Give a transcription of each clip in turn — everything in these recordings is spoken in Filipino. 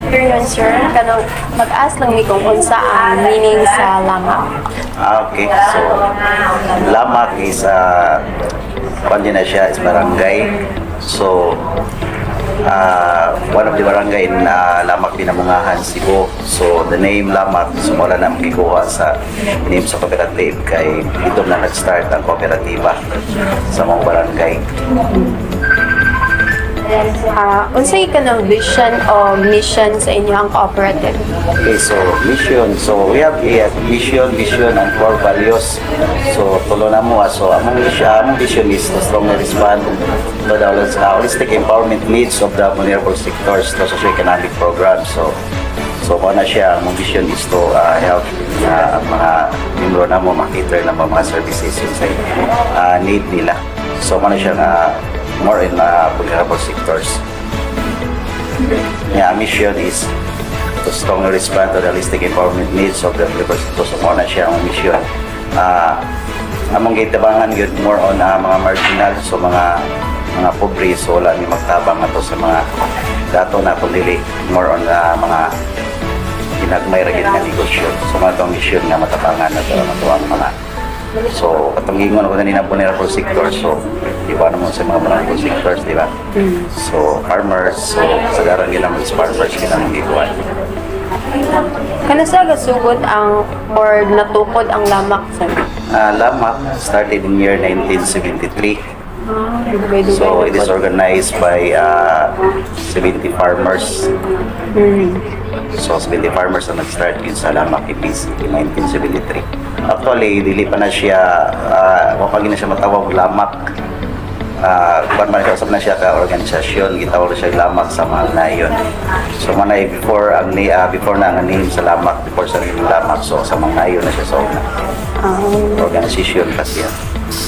experience sir kanang mag-ask lang mi kung unsa ang meaning sa lamak. Okay, so Lamak is na siya is barangay. So one of the barangay in Lamak, Binamungahan, Cebu. So the name Lamak, sumula na magkikuha sa name sa cooperative kay ito na nag-start ang kooperatiba sa mga barangay. Unsay kanang vision o mission sa inyong cooperative? Okay, so mission. So we have a mission, vision, and core values. So tulo na mo. So among vision is to strongly respond to the holistic empowerment needs of the vulnerable sectors to socio-economic programs. So na siya, ang vision is to help ang mga membro na mo makita na mga services yun sa need nila. So na siya more in vulnerable sectors. Yeah, mission is to strongly respond to the holistic empowerment needs of the vulnerable sectors. So na siya ang mission. Among gitabangan yun more on mga marginal, so mga pobre, so wala ni magtabang ato sa mga dato na kundi more on mga ginagmay ra gid nga negosyo. So mga itong mission nga matabangan na ito ang mga so katong ingon ako na vulnerable sectors. So di ba naman sa mga vulnerable sectors, di ba? So farmers, so sagaran ginamon sa farmers ginamon gikuan. Kana sa gasugod ang or natukod ang lamak sir? Lamak started in year 1973. So it is organized by 70 farmers. So 70 farmers ang nag-start yun sa Lamak EPC in 1973. Actually, dili pa na siya, wapag na siya matawag Lamak. Kung man kasap na siya ka organisasyon, gitawag siya Lamak sa mga nayon. So manay before na ang name sa Lamak, before sa name Lamak, so sa mga nayon na siya sa organisasyon kasi yan.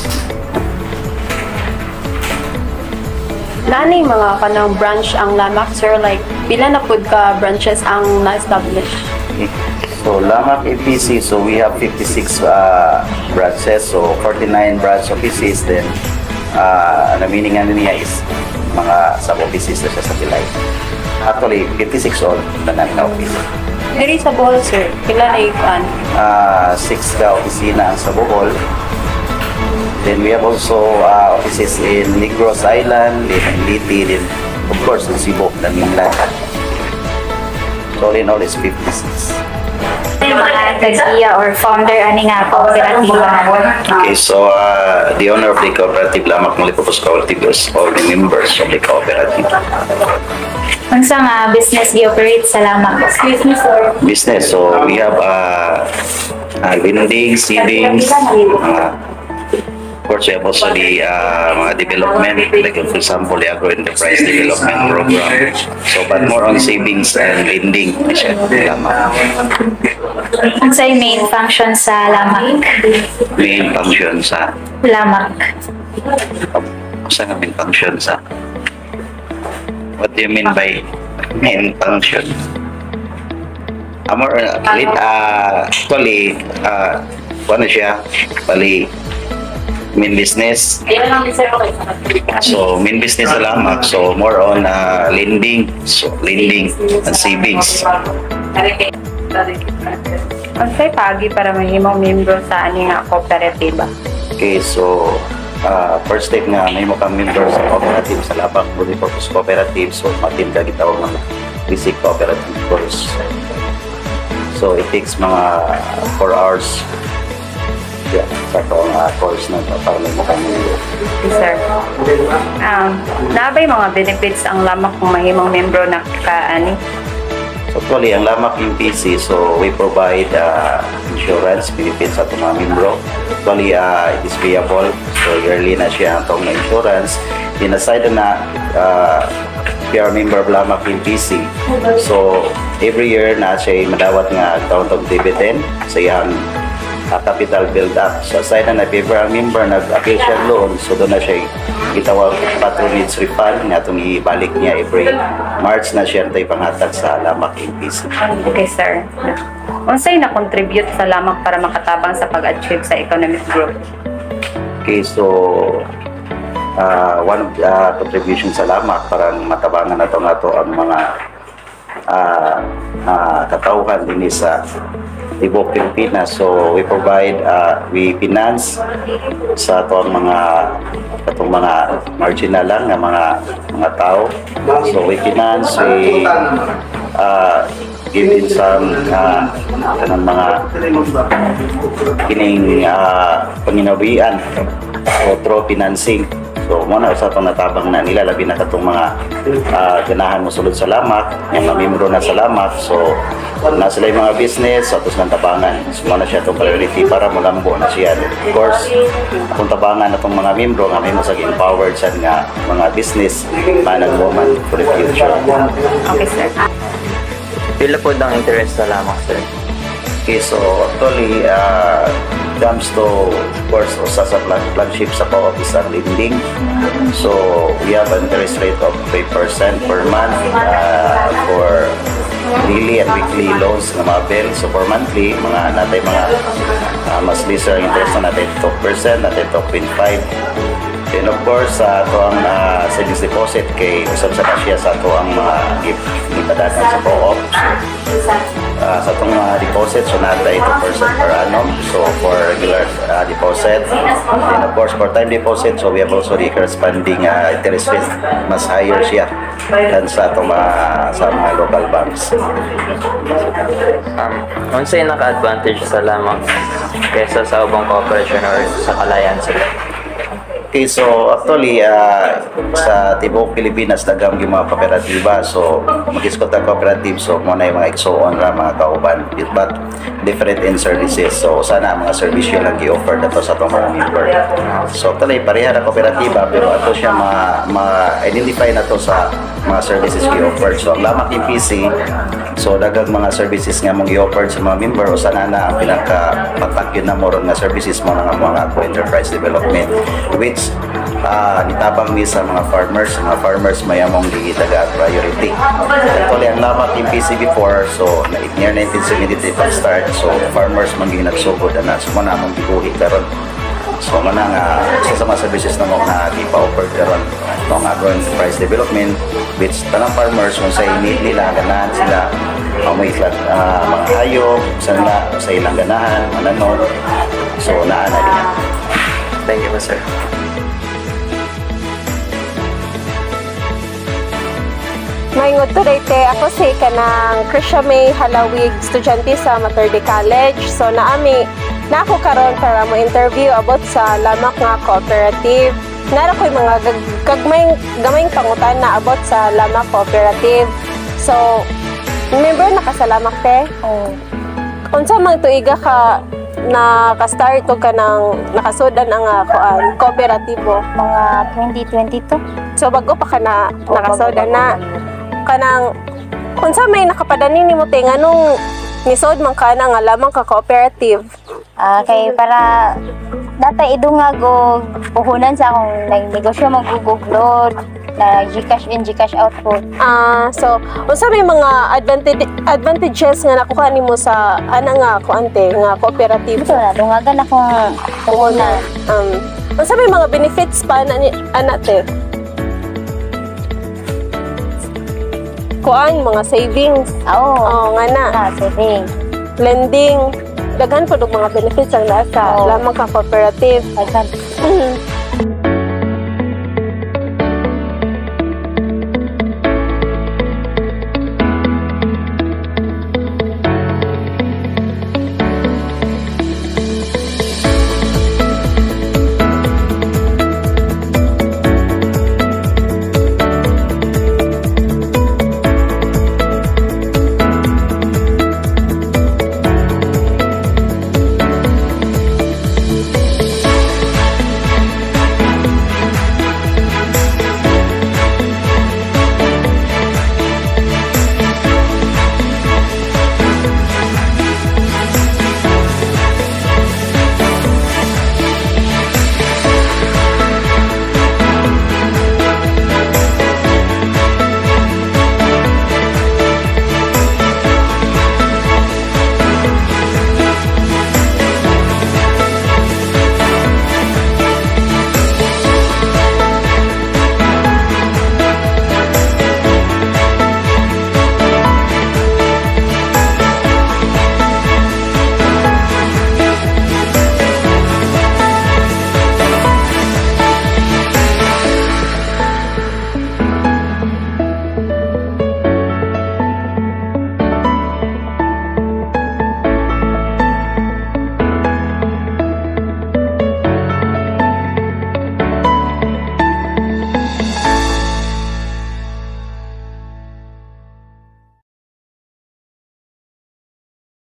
Nani mga kanang branch ang Lamak sir, like pila na pud ka branches ang na-establish? So Lamak EPC, so we have 56 branches, so 49 branch offices, then ang meaning niya is mga sub-offices na siya sa Pilay. Actually, 56 all na office. Diri sa Bohol sir, pila na ikan? 6 ka opisina ang sa Bohol. Then we have also offices in Negros Island, in Liti, then of course in Cebu, the mainland. So all in all is 56. Mga tagiya or founder ani nga kooperatiba. Okay, so the owner of the cooperative Lamak Multipurpose Cooperative is all the members of the cooperative. Unsa nga business gi-operate sa Lamak? Business, so we have vending, seedings, of course, we have also the mga development, like for example, the agro-enterprise development program. So, but more on savings and lending, siya, Lamak. Unsa yung main function sa Lamak? Main function sa Lamak. Saan nga main function sa? What do you mean by main function? Actually, ano siya? Bali, main business. So main business sa Lamak. So more on lending, so lending and savings. Unsay pagi para mahimong membro sa ani nga kooperatiba? Okay, so first step nga may mo kang member sa cooperative sa Lamak Multipurpose Cooperative. So matin ka gitawag ng basic cooperative course. So it takes mga 4 hours. Yeah, sa itong course na ito para may mukhang membro. Sir, nabay mga benefits ang Lamak kung mahimong membro na kaani? So actually, ang Lamak EPC, so we provide insurance benefits sa itong mga membro. Actually, it is payable. So yearly na siya ang itong insurance. In aside na we are member of Lamak EPC. So every year na siya madawat nga taon-taong dividend sa iyang capital build up. So aside na paper ang member nag-appeal siya loan, so doon na siya gitawag patronage refund nga itong ibalik niya every March na siya tayo panghatag sa Lamak EPC. Okay sir. Unsay na-contribute sa Lamak para makatabang sa pag-achieve sa economic growth? Okay, so one of the contributions sa Lamak para matabangan na ito ang mga katauhan din sa Tibok Pilipinas. So we provide, we finance sa atong mga marginal lang nga mga tao. So we finance, we give in some kanang mga kining panginawian o through financing. So muna sa itong natabang na nila, labi na katong mga ganahan mo sulod sa lamak, yung mga membro na sa lamak. So na sila yung mga business, so atos ng tabangan. So muna siya itong priority para malambo na siya. Of course, akong tabangan na itong mga membro, nga may masag empowered sa nga mga business, man and woman for the future. Okay, sir. Pila po ang interest sa lamak, sir? Okay, so actually, comes to, of course, usa sa flagship sa co-op is ang lending. So we have an interest rate of 3% per month for daily and weekly loans na mga bill. So for monthly, natay mga mas lesser ang interest na natin 2%, natin 2.5%. Then of course, sa ito ang savings deposit kay usap sa kasya sa ito ang mga gift ipadagan sa co-op. Sa itong mga deposit, so natay 2% per annum. So for regular deposit. Then of course, for time deposit, so we have also the corresponding interest rate. Mas higher siya than sa itong sa mga local banks. Unsay naka-advantage sa lamak kaysa sa ubang cooperation or sa kalayan, sir? Okay, so actually, sa Tibok Pilipinas, daghang yung mga kooperatiba. So, mag-iskot ang cooperative, so muna yung mga igsoon na mga kauban. But, different in services. So, sana mga service yun lang i-offer na to sa itong mga member. So, actually, pareha na kooperatiba, pero ito siya ma-identify na to sa mga services i-offer. So, ang lamak yung PC, so daghang mga services nga mong i-offer sa mga member, o sana na ang pinaka-patak yun na mo nga services mo nga mga enterprise development, which nitabang ni sa mga farmers mayamong digitaga priority. Actually, ang lamak yung PC before, so near 1973 pag-start, so farmers maging nagsugod na so muna mong biguhi karon. So mana nga isa sa mga services na mo na ipa-offer karon ng agro-enterprise development, which tanang farmers kung sa need nila ganahan sila may mga hayop sa ilang ganahan mananong, so naana niya. Thank you, sir. Maingod to dayte ako si kanang Krisha May Halawig, estudyante sa Materdi College. So na ako karon para mo interview about sa lamak nga cooperative. Nara ko'y mga gamayng pangutan na about sa lamak cooperative. So member na ka sa lamak te? Oh, Unsa mang tuiga ka naka-start to ka nang nakasudan ang kooperatibo? mga 2022. So bago pa ka na nakasodan na kanang unsa may nakapadani nimo te nganong nisod man ka na nga lamang ka cooperative? Kay para data idungag og puhunan sa akong negosyo magguguglod na GCash in GCash out po. So unsa may mga advantages nga nakuha nimo sa nga kuante nga cooperative? Ito na dungagan akong puhunan. Unsa may mga benefits pa ana te? Kuan mga savings. Oo. Nga na. Saving. Lending. Daghan po mga benefits ang nasa lamang ka cooperative. Agad.